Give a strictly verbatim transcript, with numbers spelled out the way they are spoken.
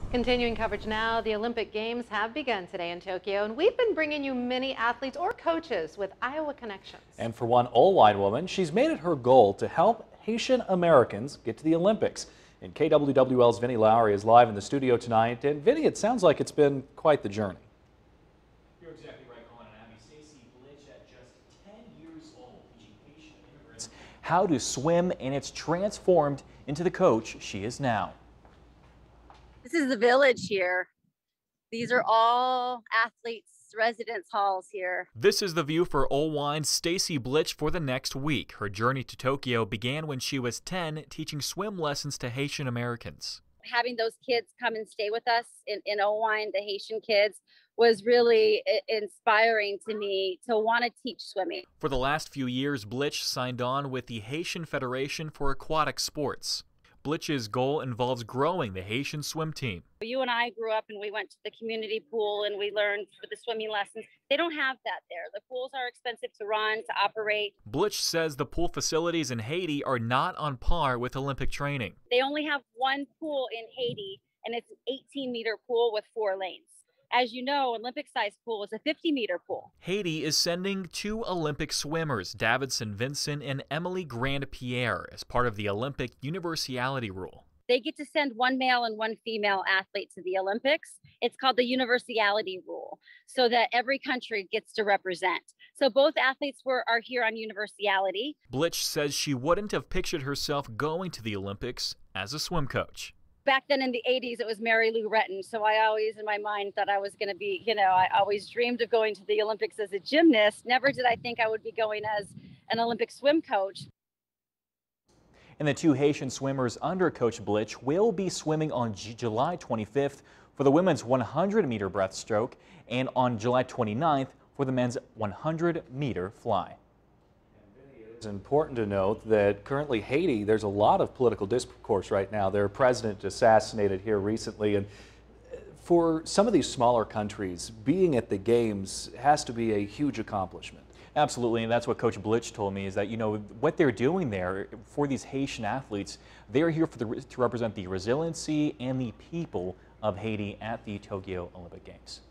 Continuing coverage now, the Olympic Games have begun today in Tokyo, and we've been bringing you many athletes or coaches with Iowa connections. And for one Old-Wine woman, she's made it her goal to help Haitian Americans get to the Olympics. And K W W L's Vinnie Lowry is live in the studio tonight. And Vinnie, it sounds like it's been quite the journey. You're exactly right, Colin and Abby. Stacey Blitch, at just ten years old, teaching Haitian immigrants how to swim, and it's transformed into the coach she is now. This is the village here. These are all athletes' residence halls here. This is the view for Old-Wine's Stacey Blitch for the next week. Her journey to Tokyo began when she was ten, teaching swim lessons to Haitian Americans. Having those kids come and stay with us in, in Old-Wine, the Haitian kids, was really inspiring to me to want to teach swimming. For the last few years, Blitch signed on with the Haitian Federation for Aquatic Sports. Blitch's goal involves growing the Haitian swim team. You and I grew up and we went to the community pool and we learned for the swimming lessons. They don't have that there. The pools are expensive to run, to operate. Blitch says the pool facilities in Haiti are not on par with Olympic training. They only have one pool in Haiti, and it's an eighteen meter pool with four lanes. As you know, Olympic-sized pool is a fifty meter pool. Haiti is sending two Olympic swimmers, Davidson Vincent and Emily Grand-Pierre, as part of the Olympic universality rule. They get to send one male and one female athlete to the Olympics. It's called the universality rule, so that every country gets to represent. So both athletes were are here on universality. Blitch says she wouldn't have pictured herself going to the Olympics as a swim coach. Back then in the eighties, it was Mary Lou Retton. So I always, in my mind, thought I was going to be, you know, I always dreamed of going to the Olympics as a gymnast. Never did I think I would be going as an Olympic swim coach. And the two Haitian swimmers under Coach Blitch will be swimming on July twenty-fifth for the women's one hundred meter breaststroke and on July twenty-ninth for the men's one hundred meter fly. It's important to note that currently Haiti, there's a lot of political discourse right now. Their president assassinated here recently, and for some of these smaller countries, being at the games has to be a huge accomplishment. Absolutely, and that's what Coach Blitch told me, is that, you know, what they're doing there for these Haitian athletes, they're here for the, to represent the resiliency and the people of Haiti at the Tokyo Olympic Games.